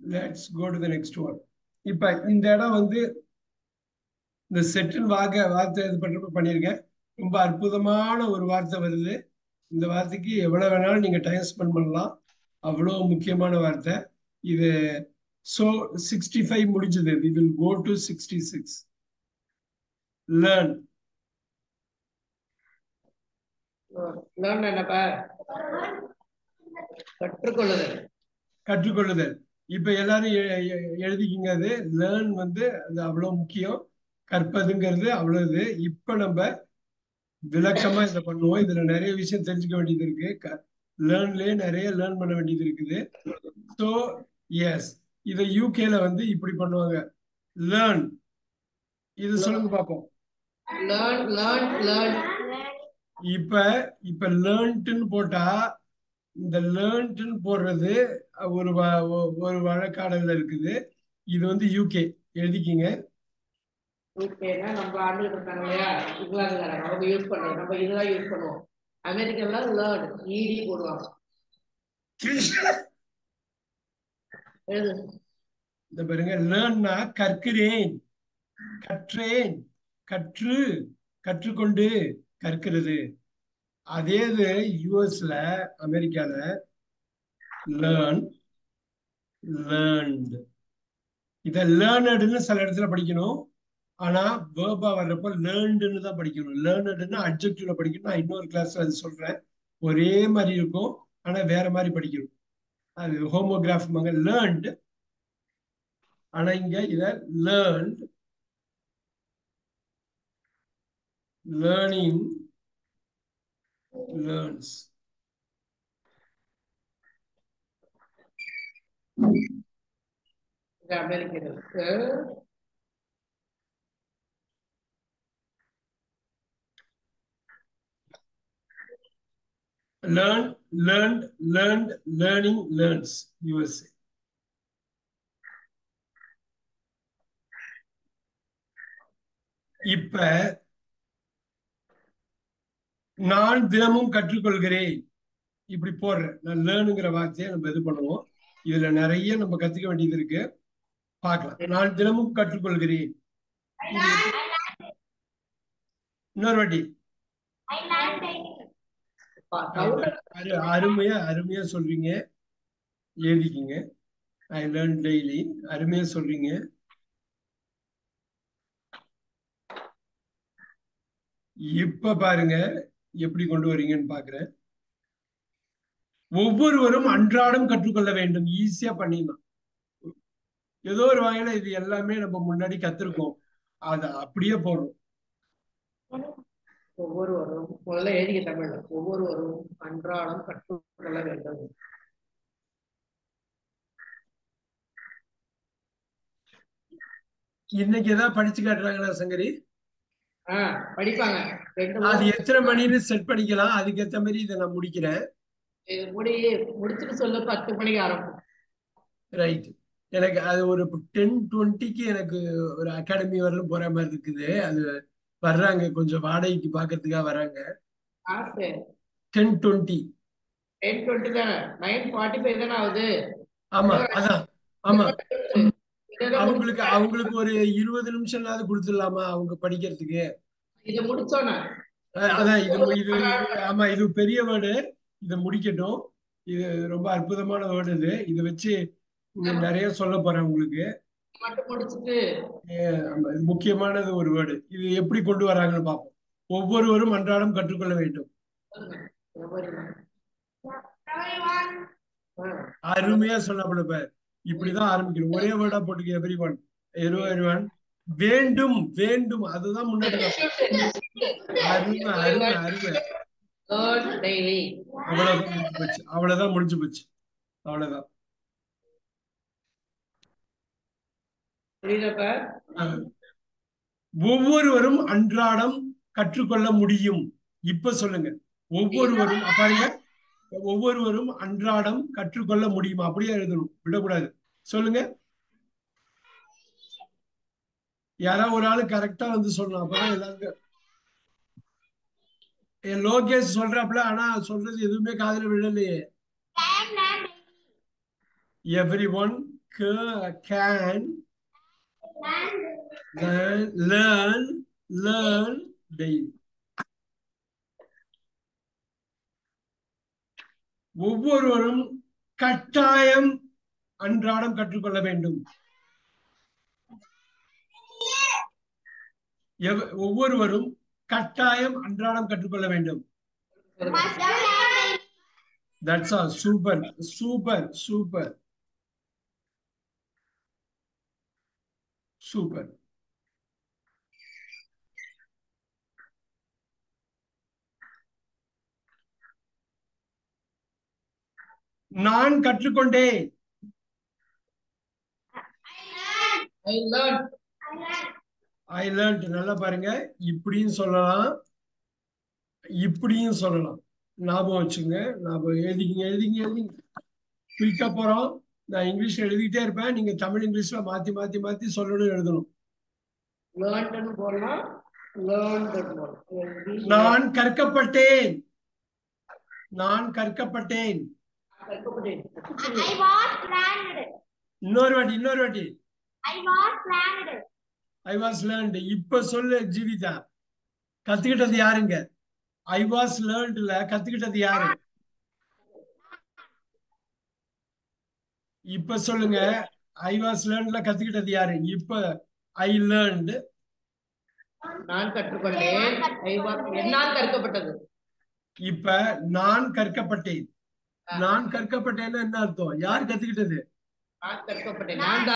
Let's go to the next one. இப்ப இந்த இடம் வந்து இந்த செட்டில் வார்த்தை இது பண்றப்ப பண்ணியிருக்கேன். ரொம்ப அற்புதமான ஒரு வார்த்தை வருது. இந்த வார்த்தைக்கு எவ்வளவு வேணாலும் நீங்க டைம் ஸ்பெண்ட் பண்ணலாம். அவ்வளவு முக்கியமான வார்த்தை இது. So 65 முடிஞ்சது. We will go to 66. Learn. Learn என்னப்பா? கற்றுக்கொள்ளுதல். கற்றுக்கொள்ளுதல். இப்ப எல்லாரும் எழுதிக்கிங்க. அது லேர்ன் வந்து அது அவ்வளவு முக்கியம். கற்பதுங்கிறது அவ்வளவு. இப்ப நம்ம விளக்கமா இதை பண்ணுவோம். இதுல நிறைய விஷயம் தெரிஞ்சுக்க வேண்டியது இருக்கு. லேர்ன்லயே நிறைய லேர்ன் பண்ண வேண்டியது இருக்குது. ஸோ எஸ், இதை யூகேல வந்து இப்படி பண்ணுவாங்க. லேர்ன். இது சொல்லுங்க பார்ப்போம். இப்ப லேர்ன்ட்னு போட்டா இந்த லேர்ன்ட்னு போடுறது ஒரு வழக்காடல்ல இருக்குது. இது வந்து யூகே எழுதிக்கிங்க. யூகேனா நம்ம ஆண்டுல இருக்காங்க இல்லையா, இங்கிலாந்துக்காரங்க அவங்க யூஸ் பண்ணுவோம். நம்ம இதெல்லாம் யூஸ் பண்ணுவோம். அமெரிக்கன்லாம் லேர்ன் இடி போடுவாங்க. இந்த பாருங்க, லேர்ன்னா கற்கிறேன், கற்றேன், கற்று, கற்றுக்கொண்டு, கற்கிறது. அதே இது யூஎஸ்ல அமெரிக்கால லேர்ன், லேர்ன்டு. இத லேர்னடுன்னு சில இடத்துல படிக்கணும். ஆனா வேர்பா வர்றப்போ லேர்ன்டுன்னு தான் படிக்கணும். லேர்னடுன்னு அட்ஜெக்டிவ்ல படிக்கணும். நான் இன்னொரு கிளாஸ்ல அது சொல்றேன். ஒரே மாதிரி இருக்கும், ஆனா வேற மாதிரி படிக்கணும். அது ஹோமோகிராஃப் லேர்ன்டு. ஆனா இங்க இத லேர்ன்ட், learning, learns. அமெரிக்கர்களுக்கு learn, learned, learned, learning, learns. USA. இப்ப நான் தினமும் கற்றுக்கொள்கிறேன் இப்படி போடுறேன். நான் லேர்னுங்கிற வார்த்தையை நம்ம இது பண்ணுவோம். இதுல நிறைய நம்ம கத்துக்க வேண்டியது இருக்கு. பார்க்கலாம். நான் தினமும் கற்றுக்கொள்கிறேன். இன்னொரு வாட்டி. அருமையா அருமையா சொல்றீங்க. எழுதிக்கிங்க. I learn daily. அருமையா சொல்றீங்க. இப்ப பாருங்க எப்படி கொண்டு வரீங்கன்னு பாக்குறேன். ஒவ்வொருவரும் அன்றாடம் கற்றுக்கொள்ள வேண்டும். ஈஸியா பண்ணிடலாம். ஏதோ ஒரு வகையில இது எல்லாமே நம்ம முன்னாடி கத்திருக்கோம். அத அப்படியே போடுறோம். ஒவ்வொருவரும் முதல்ல எழுதிய தமிழ்ல ஒவ்வொருவரும் அன்றாடம் கற்றுக்கொள்ள வேண்டும். இன்னைக்கு ஏதாவது படிச்சு காட்டுறாங்களா சங்கரி? படிப்பாங்க. அது எத்தனை மணின்னு செட் பண்ணிக்கலாம். அதுக்கு ஏத்த மாதிரி இதை நான் முடிக்கிறேன். முடிச்சுட்டு சொல்ல 10 மணிக்கு ஆரம்பம். ரைட். எனக்கு அது ஒரு 10:20க்கு எனக்கு ஒரு அகாடமி வரலும் போற மாதிரி இருக்குது. அது வர்றாங்க, கொஞ்சம் வாடகைக்கு பாக்குறதுக்காக வராங்க. 10:20. 10:20 தானே? 9:45 தானே ஆகுது. ஆமா, அதான். ஆமா, அவங்களுக்கு ஒரு 20 நிமிஷம்லாவது கொடுத்துடலாமா அவங்க படிக்கிறதுக்கு? இதை முடிச்சோன்னா அதான் இது ஆமா, இது பெரிய வேர்டு. இதை முடிக்கட்டும். இது ரொம்ப அற்புதமான வேர்டு. இதை வச்சு நிறைய சொல்ல போறேன் உங்களுக்கு. முக்கியமானது ஒரு வேர்டு. இது எப்படி கொண்டு வராங்கன்னு பார்ப்போம். ஒவ்வொருவரும் அன்றாடம் கற்றுக்கொள்ள வேண்டும். அருமையா சொன்ன. இப்படிதான் ஆரம்பிக்கணும். ஒரே வேர்டா போட்டுக்க. எவ்ரிவன் வேண்டும், வேண்டும். அதுதான் முன்னாடி. அருமை அருமை அருமை. அவ்வளவுதான் முடிஞ்சு போச்சு. அவ்வளவுதான் முடிஞ்சு போச்சு. அவ்வளவுதான். ஒவ்வொருவரும் அன்றாடம் கற்றுக்கொள்ள முடியும். இப்ப சொல்லுங்க. ஒவ்வொருவரும் பாருங்க. ஒவ்வொருவரும் அன்றாடம் கற்றுக்கொள்ள முடியும். அப்படியே எழுதணும், விடக்கூடாது. சொல்லுங்க. யாராவது ஒரு ஆளு கரெக்டா வந்து சொல்லணும். அப்பதான் எல்லாருக்கும். லோகேஷ் சொல்றாப்ல, ஆனா சொல்றது எதுவுமே காதுல விழலையே. Everyone can learn daily. ஒவ்வொருவரும் கட்டாயம் அன்றாடம் கற்றுக்கொள்ள வேண்டும். ஒவ்வொருவரும் கட்டாயம் அன்றாடம் கற்றுக்கொள்ள வேண்டும். That's all. Super, super, super, super. நான் கற்றுக்கொண்டேன். I learned. நல்லா பாருங்க, இப்படியும் சொல்லலாம், இப்படியும் சொல்லலாம். ஞாபகம் வச்சுங்க, ஞாபகம் எழுதிங்க. குயிக்கா போறோம். நான் இங்கிலீஷ் எழுதிட்டே இருப்பேன், நீங்க தமிழ் இங்கிலீஷ்ல மாத்தி சொல்லணும், எழுதணும். நான் கற்கப்பட்டேன். இன்னொரு வாட்டி I was learned. இப்ப சொல்லு ஜீவிதா, கத்துக்கிட்டது யாருங்க? I was learnedல கத்துக்கிட்டது யாரு? இப்ப சொல்லுங்க, I was learnedல கத்துக்கிட்டது யாரு? இப்ப I learned. நான் கற்றுக்கொண்டேன். என்னால் கற்கப்பட்டது. இப்ப நான் கற்கப்பட்டேன். நான் கற்கப்பட்டேன்னு என்ன அர்த்தம்? யார் கத்துக்கிட்டது? நான் கற்கப்பட்டேன்.